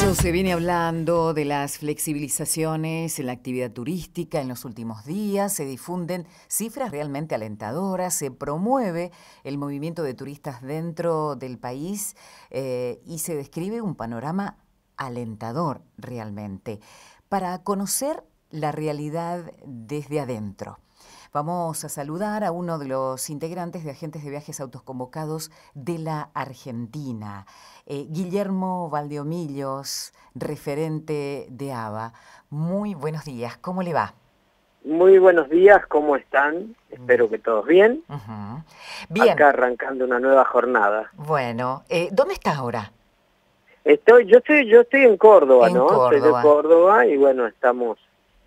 Mucho se viene hablando de las flexibilizaciones en la actividad turística en los últimos días, se difunden cifras realmente alentadoras, se promueve el movimiento de turistas dentro del país y se describe un panorama alentador realmente para conocer la realidad desde adentro. Vamos a saludar a uno de los integrantes de Agentes de Viajes Autoconvocados de la Argentina, Guillermo Valdeomillos, referente de ABA. Muy buenos días, ¿cómo le va? Muy buenos días, ¿cómo están? Espero que todos bien. Bien. Acá arrancando una nueva jornada. Bueno, ¿dónde está ahora? Yo estoy en Córdoba, En ¿no? Córdoba. Soy de Córdoba y bueno, estamos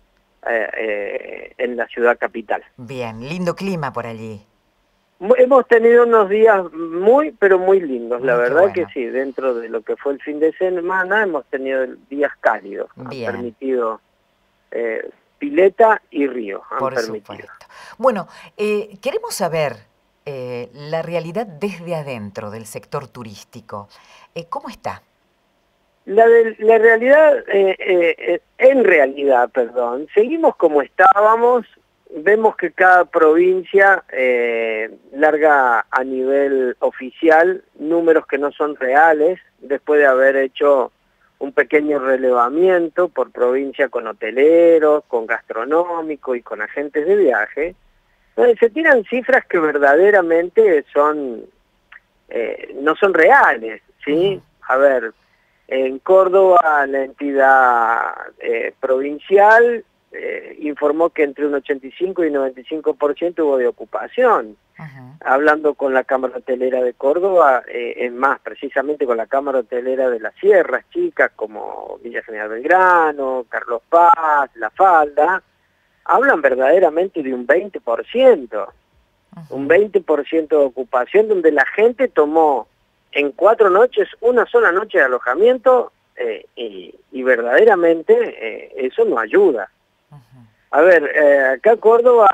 en la ciudad capital. Bien, lindo clima por allí. Hemos tenido unos días pero muy lindos, la verdad bueno. que sí, dentro de lo que fue el fin de semana hemos tenido días cálidos, Bien. Han permitido pileta y río, Por supuesto. Bueno, queremos saber la realidad desde adentro del sector turístico. ¿Cómo está? La realidad, en realidad, seguimos como estábamos. Vemos que cada provincia larga a nivel oficial números que no son reales, después de haber hecho un pequeño relevamiento por provincia con hoteleros, con gastronómicos y con agentes de viaje, donde se tiran cifras que verdaderamente son no son reales, ¿sí? A ver, en Córdoba la entidad provincial informó que entre un 85 y 95% hubo de ocupación. Hablando con la Cámara Hotelera de Córdoba, es más, precisamente con la Cámara Hotelera de las Sierras Chicas, como Villa General Belgrano, Carlos Paz, La Falda, hablan verdaderamente de un 20%. Un 20% de ocupación, donde la gente tomó en 4 noches, una sola noche de alojamiento, y verdaderamente eso no ayuda. A ver, acá Córdoba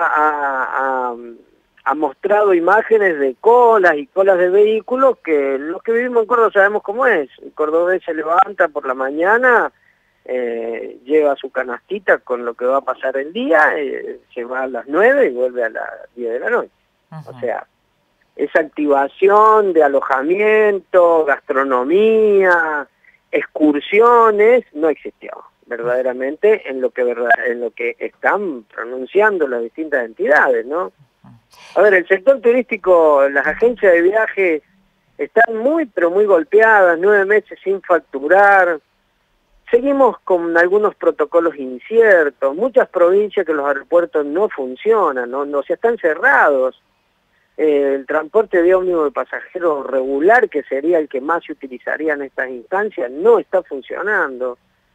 ha mostrado imágenes de colas y colas de vehículos que los que vivimos en Córdoba sabemos cómo es. El cordobés se levanta por la mañana, lleva su canastita con lo que va a pasar el día, se va a las 9 y vuelve a las 10 de la noche. O sea, esa activación de alojamiento, gastronomía, excursiones, no existió verdaderamente en lo que están pronunciando las distintas entidades, ¿no? A ver, el sector turístico, las agencias de viajes están pero muy golpeadas, 9 meses sin facturar. Seguimos con algunos protocolos inciertos, muchas provincias que los aeropuertos no funcionan, no se están cerrados. El transporte de ómnibus de pasajeros regular, que sería el que más se utilizaría en estas instancias, no está funcionando.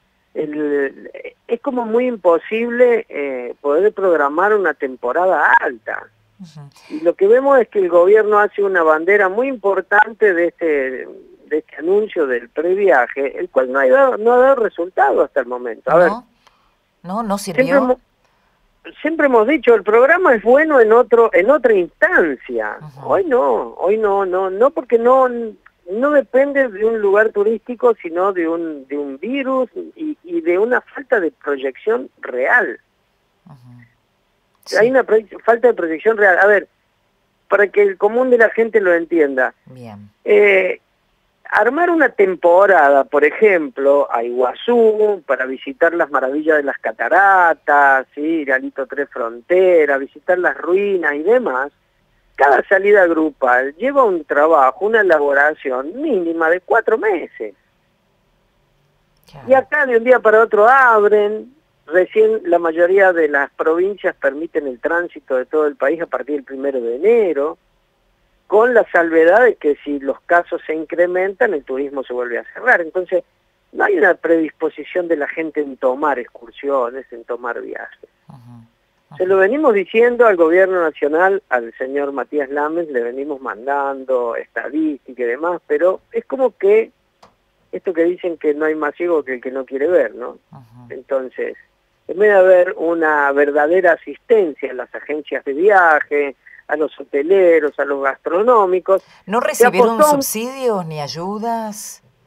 Es como muy imposible poder programar una temporada alta. Y lo que vemos es que el gobierno hace una bandera muy importante de este anuncio del previaje, el cual no ha dado resultado hasta el momento. A ver, no sirvió. Siempre hemos dicho, el programa es bueno en otra instancia. Hoy no, porque no depende de un lugar turístico, sino de un virus y de una falta de proyección real. Sí. Hay una falta de proyección real. A ver, para que el común de la gente lo entienda. Bien. Armar una temporada, por ejemplo, a Iguazú, para visitar las maravillas de las cataratas, ¿sí? Ir a Alito Tres Fronteras, visitar las ruinas y demás, cada salida grupal lleva un trabajo, una elaboración mínima de 4 meses. Claro. Y acá de un día para otro abren, recién la mayoría de las provincias permiten el tránsito de todo el país a partir del 1 de enero, con la salvedad de que si los casos se incrementan, el turismo se vuelve a cerrar. Entonces, no hay una predisposición de la gente en tomar excursiones, en tomar viajes. Se lo venimos diciendo al gobierno nacional, al señor Matías Lames, le venimos mandando estadística y demás, pero es como que, esto que dicen que no hay más ciego que el que no quiere ver, ¿no? Entonces, en vez de haber una verdadera asistencia a las agencias de viaje, a los hoteleros, a los gastronómicos. ¿No recibieron subsidios ni ayudas?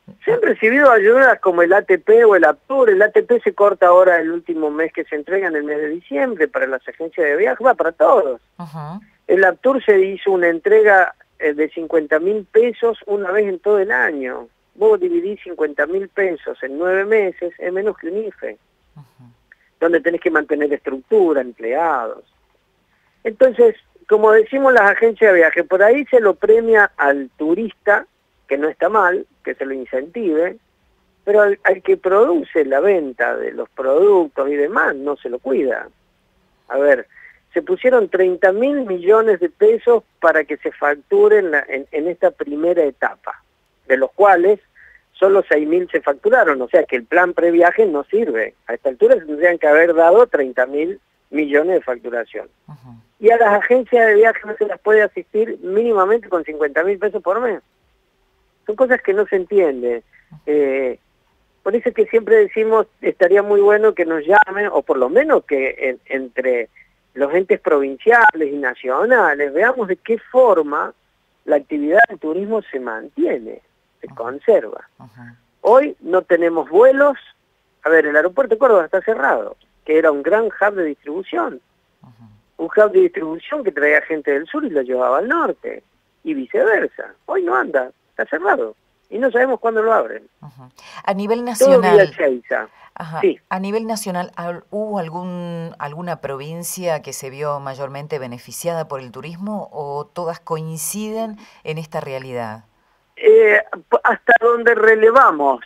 Se han recibido ayudas como el ATP o el APTUR. El ATP se corta ahora el último mes que se entrega en el mes de diciembre para las agencias de viaje, va para todos. El APTUR se hizo una entrega de 50.000 pesos una vez en todo el año. Vos dividís 50.000 pesos en 9 meses, es menos que un IFE, donde tenés que mantener estructura, empleados. Entonces, como decimos las agencias de viaje, por ahí se lo premia al turista, que no está mal, que se lo incentive, pero al que produce la venta de los productos y demás no se lo cuida. A ver, se pusieron 30.000 millones de pesos para que se facturen en esta primera etapa, de los cuales solo 6.000 se facturaron, o sea que el plan previaje no sirve. A esta altura se tendrían que haber dado 30.000 millones de facturación. Y a las agencias de viaje no se las puede asistir mínimamente con 50.000 pesos por mes. Son cosas que no se entienden. Por eso es que siempre decimos, estaría muy bueno que nos llamen, o por lo menos que entre los entes provinciales y nacionales veamos de qué forma la actividad del turismo se mantiene, se conserva. Hoy no tenemos vuelos. A ver, el aeropuerto de Córdoba está cerrado, que era un gran hub de distribución. Un hub de distribución que traía gente del sur y lo llevaba al norte, y viceversa. Hoy no anda, está cerrado, y no sabemos cuándo lo abren. A nivel nacional, sí. A nivel nacional, ¿hubo alguna provincia que se vio mayormente beneficiada por el turismo o todas coinciden en esta realidad? Hasta donde relevamos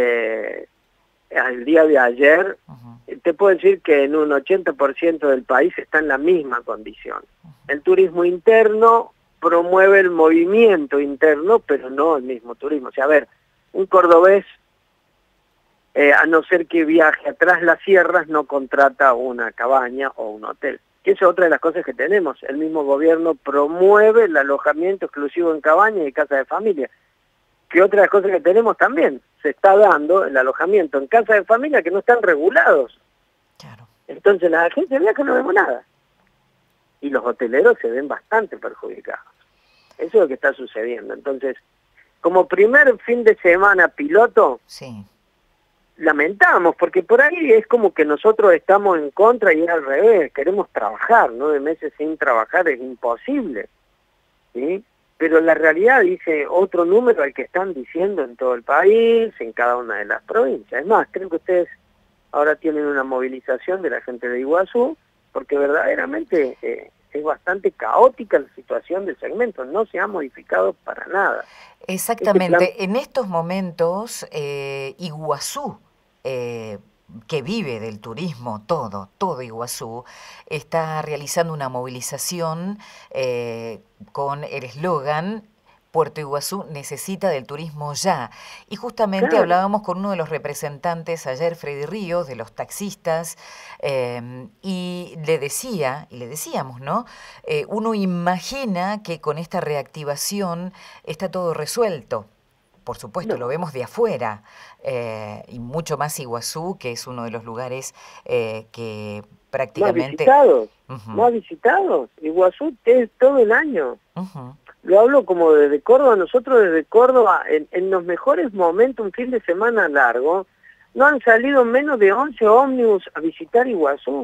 al día de ayer, te puedo decir que en un 80% del país está en la misma condición. El turismo interno promueve el movimiento interno, pero no el mismo turismo. O sea, a ver, un cordobés, a no ser que viaje atrás las sierras, no contrata una cabaña o un hotel. Que esa es otra de las cosas que tenemos. El mismo gobierno promueve el alojamiento exclusivo en cabañas y casas de familia. Que otra de las cosas que tenemos también, se está dando el alojamiento en casas de familia que no están regulados. Claro. Entonces las agencias de viaje no vemos nada. Y los hoteleros se ven bastante perjudicados. Eso es lo que está sucediendo. Entonces, como primer fin de semana piloto, sí, lamentamos, porque por ahí es como que nosotros estamos en contra y es al revés, queremos trabajar, 9 meses sin trabajar es imposible, ¿sí? Pero la realidad dice otro número al que están diciendo en todo el país, en cada una de las provincias. Es más, creo que ustedes ahora tienen una movilización de la gente de Iguazú, porque verdaderamente es bastante caótica la situación del segmento, no se ha modificado para nada. Exactamente, en estos momentos Iguazú, que vive del turismo, todo Iguazú, está realizando una movilización con el eslogan Puerto Iguazú necesita del turismo ya. Y justamente Claro. hablábamos con uno de los representantes ayer, Freddy Ríos, de los taxistas, y le decíamos, ¿no? Uno imagina que con esta reactivación está todo resuelto. Por supuesto, No. lo vemos de afuera, y mucho más Iguazú, que es uno de los lugares que prácticamente... Más visitados. Iguazú es todo el año. Uh-huh. Lo hablo como desde Córdoba. Nosotros desde Córdoba, en los mejores momentos, un fin de semana largo, no han salido menos de 11 ómnibus a visitar Iguazú.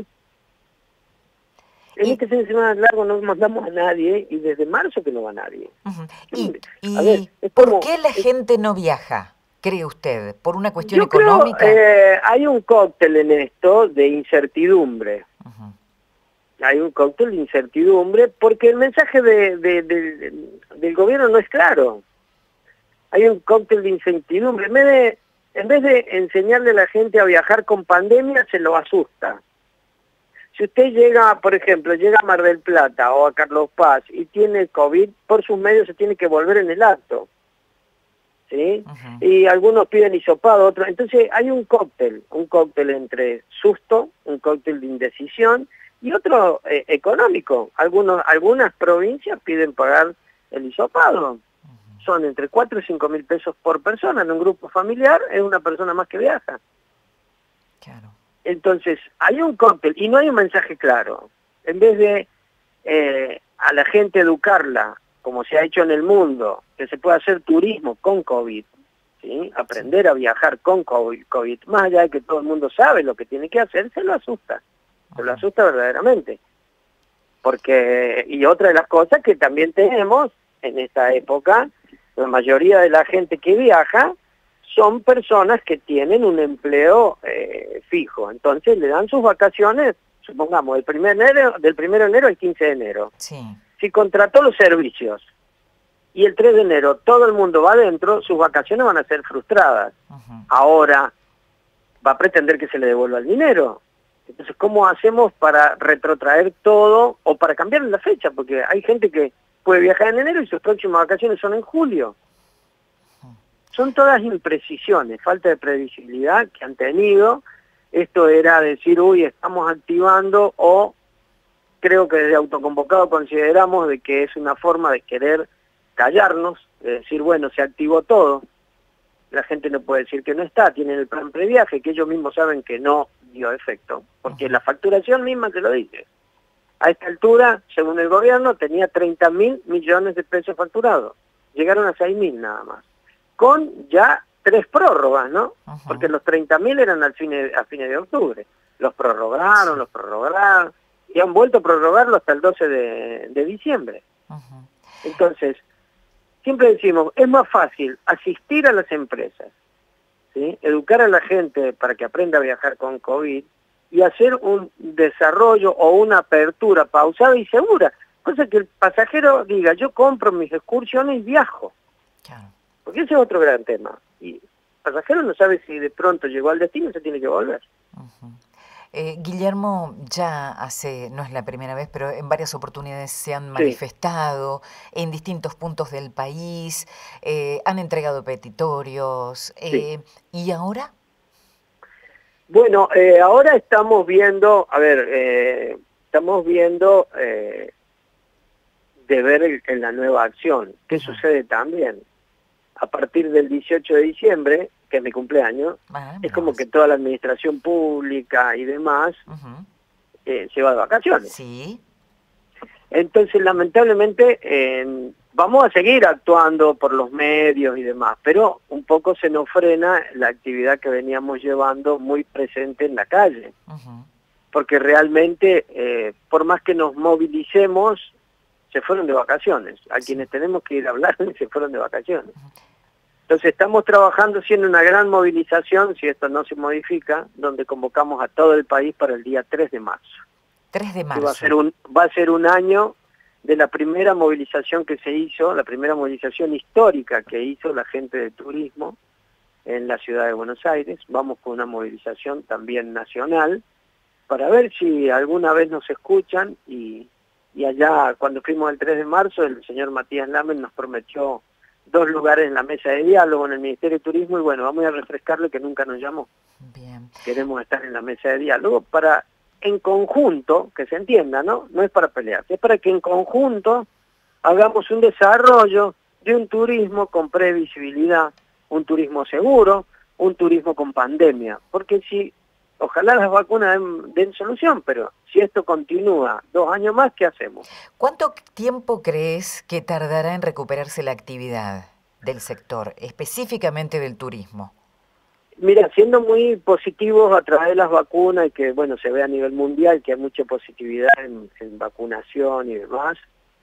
En este fin de semana largo no mandamos a nadie, y desde marzo que no va nadie. Uh-huh. A ver, ¿por qué la gente no viaja, cree usted? ¿Por una cuestión yo económica? Creo, hay un cóctel en esto de incertidumbre. Uh-huh. Hay un cóctel de incertidumbre porque el mensaje del gobierno no es claro. Hay un cóctel de incertidumbre. En vez de enseñarle a la gente a viajar con pandemia, se lo asusta. Si usted llega, por ejemplo, llega a Mar del Plata o a Carlos Paz y tiene COVID, por sus medios se tiene que volver en el acto, ¿sí? Uh-huh. Y algunos piden hisopado, otros... Entonces hay un cóctel entre susto, un cóctel de indecisión y otro económico. Algunas provincias piden pagar el hisopado. Uh-huh. Son entre 4 y 5 mil pesos por persona. En un grupo familiar es una persona más que viaja. Claro. Entonces, hay un cóctel y no hay un mensaje claro. En vez de a la gente educarla, como se ha hecho en el mundo, que se puede hacer turismo con COVID, ¿sí? Aprender a viajar con COVID, más allá de que todo el mundo sabe lo que tiene que hacer, se lo asusta verdaderamente. Porque, y otra de las cosas que también tenemos en esta época, la mayoría de la gente que viaja son personas que tienen un empleo fijo, entonces le dan sus vacaciones, supongamos, del 1 de enero al 15 de enero. Sí. Si contrató los servicios y el 3 de enero todo el mundo va adentro, sus vacaciones van a ser frustradas. Ahora va a pretender que se le devuelva el dinero. Entonces, ¿cómo hacemos para retrotraer todo o para cambiar la fecha? Porque hay gente que puede viajar en enero y sus próximas vacaciones son en julio. Son todas imprecisiones, falta de previsibilidad que han tenido. Esto era decir, uy, estamos activando, o creo que desde Autoconvocado consideramos de que es una forma de querer callarnos, de decir, bueno, se activó todo. La gente no puede decir que no está, tienen el plan previaje, que ellos mismos saben que no dio efecto, porque la facturación misma te lo dice. A esta altura, según el gobierno, tenía 30.000 millones de pesos facturados. Llegaron a 6.000 nada más. Con ya 3 prórrogas, ¿no? Porque los 30.000 eran a fines de octubre. Los prorrogaron, y han vuelto a prorrogarlo hasta el 12 de diciembre. Entonces, siempre decimos, es más fácil asistir a las empresas, ¿sí? Educar a la gente para que aprenda a viajar con COVID y hacer un desarrollo o una apertura pausada y segura. Cosa que el pasajero diga, yo compro mis excursiones y viajo. Claro. Porque ese es otro gran tema. Y el pasajero no sabe si de pronto llegó al destino y se tiene que volver. Guillermo, ya no es la primera vez, pero en varias oportunidades se han manifestado en distintos puntos del país, han entregado petitorios, ¿y ahora? Bueno, ahora estamos viendo, de ver en la nueva acción. ¿Qué sucede también? A partir del 18 de diciembre, que es mi cumpleaños, es como que toda la administración pública y demás se va de vacaciones. Sí. Entonces, lamentablemente, vamos a seguir actuando por los medios y demás, pero un poco se nos frena la actividad que veníamos llevando muy presente en la calle. Porque realmente, por más que nos movilicemos, se fueron de vacaciones. A quienes tenemos que ir a hablar se fueron de vacaciones. Entonces estamos trabajando, haciendo una gran movilización, si esto no se modifica, donde convocamos a todo el país para el día 3 de marzo. 3 de marzo. Va a ser un año de la primera movilización que se hizo, la primera movilización histórica que hizo la gente de turismo en la ciudad de Buenos Aires. Vamos con una movilización también nacional, para ver si alguna vez nos escuchan, y allá cuando fuimos el 3 de marzo, el señor Matías Lamen nos prometió 2 lugares en la mesa de diálogo en el Ministerio de Turismo, y bueno, vamos a refrescarle que nunca nos llamó. Bien. Queremos estar en la mesa de diálogo para, en conjunto, que se entienda, ¿no? No es para pelearse, es para que en conjunto hagamos un desarrollo de un turismo con previsibilidad, un turismo seguro, un turismo con pandemia, porque si ojalá las vacunas den solución, pero si esto continúa 2 años más, ¿qué hacemos? ¿Cuánto tiempo crees que tardará en recuperarse la actividad del sector, específicamente del turismo? Mira, siendo muy positivos a través de las vacunas y que, bueno, se ve a nivel mundial que hay mucha positividad en vacunación y demás,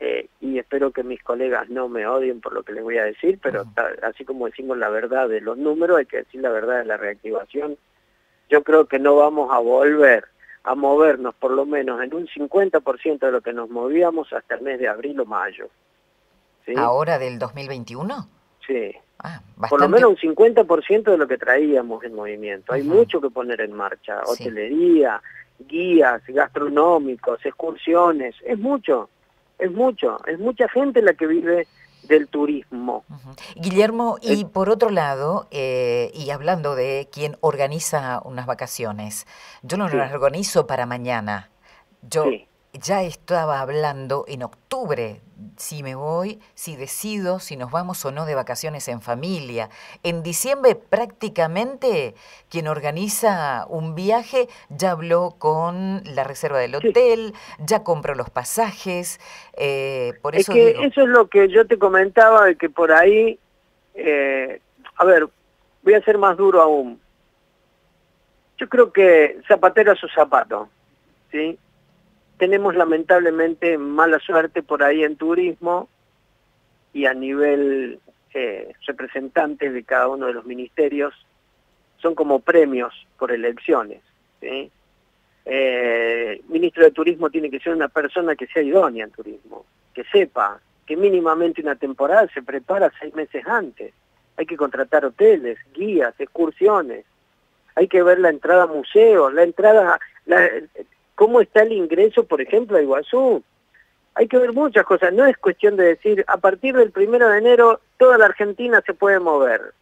y espero que mis colegas no me odien por lo que les voy a decir, pero así como decimos la verdad de los números, hay que decir la verdad de la reactivación. Yo creo que no vamos a volver a movernos por lo menos en un 50% de lo que nos movíamos hasta el mes de abril o mayo. ¿Sí? ¿Ahora del 2021? Sí. Bastante... Por lo menos un 50% de lo que traíamos en movimiento. Hay mucho que poner en marcha. Hotelería, guías gastronómicos, excursiones. Es mucho. Es mucha gente la que vive del turismo. Guillermo, y por otro lado, y hablando de quien organiza unas vacaciones, yo no las organizo para mañana. Yo ya estaba hablando en octubre, si me voy, si decido, si nos vamos o no de vacaciones en familia. En diciembre prácticamente quien organiza un viaje ya habló con la reserva del hotel, ya compró los pasajes, por eso es que digo... eso es lo que yo te comentaba, de que por ahí, voy a ser más duro aún. Yo creo que zapatero a su zapato, ¿sí? Tenemos lamentablemente mala suerte por ahí en turismo y a nivel representantes de cada uno de los ministerios, son como premios por elecciones, ¿sí? Ministro de Turismo tiene que ser una persona que sea idónea en turismo, que sepa que mínimamente una temporada se prepara 6 meses antes. Hay que contratar hoteles, guías, excursiones, hay que ver la entrada a museos, cómo está el ingreso, por ejemplo, a Iguazú. Hay que ver muchas cosas, no es cuestión de decir, a partir del 1 de enero toda la Argentina se puede mover.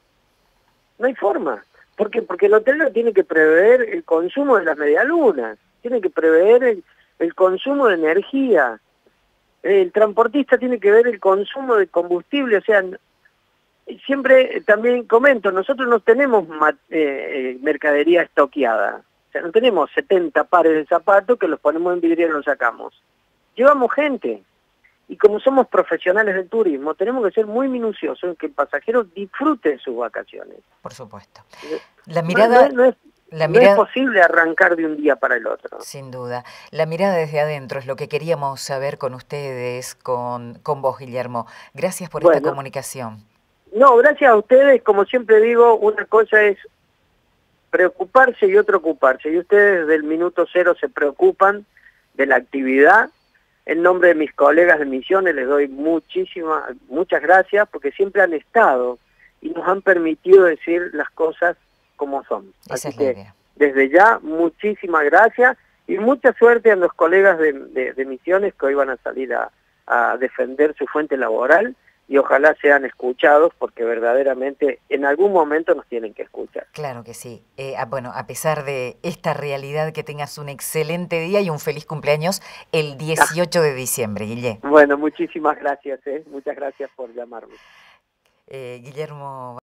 No hay forma. ¿Por qué? Porque el hotelero tiene que prever el consumo de las medialunas, tiene que prever el consumo de energía, el transportista tiene que ver el consumo de combustible, o sea, siempre también comento, nosotros no tenemos mercadería estoqueada, o sea, no tenemos 70 pares de zapatos que los ponemos en vidrio y los sacamos. Llevamos gente, y como somos profesionales del turismo, tenemos que ser muy minuciosos en que el pasajero disfrute sus vacaciones. Por supuesto. La mirada... No es posible arrancar de un día para el otro. Sin duda. La mirada desde adentro es lo que queríamos saber con ustedes, con vos, Guillermo. Gracias por esta comunicación. No, gracias a ustedes. Como siempre digo, una cosa es preocuparse y otra ocuparse. Y ustedes desde el minuto cero se preocupan de la actividad. En nombre de mis colegas de Misiones les doy muchas gracias porque siempre han estado y nos han permitido decir las cosas como son. Así que desde ya muchísimas gracias y mucha suerte a los colegas de Misiones que hoy van a salir a defender su fuente laboral y ojalá sean escuchados porque verdaderamente en algún momento nos tienen que escuchar. Claro que sí. Bueno, a pesar de esta realidad, que tengas un excelente día y un feliz cumpleaños el 18 de diciembre, Guille. Bueno, muchísimas gracias. Muchas gracias por llamarme. Guillermo...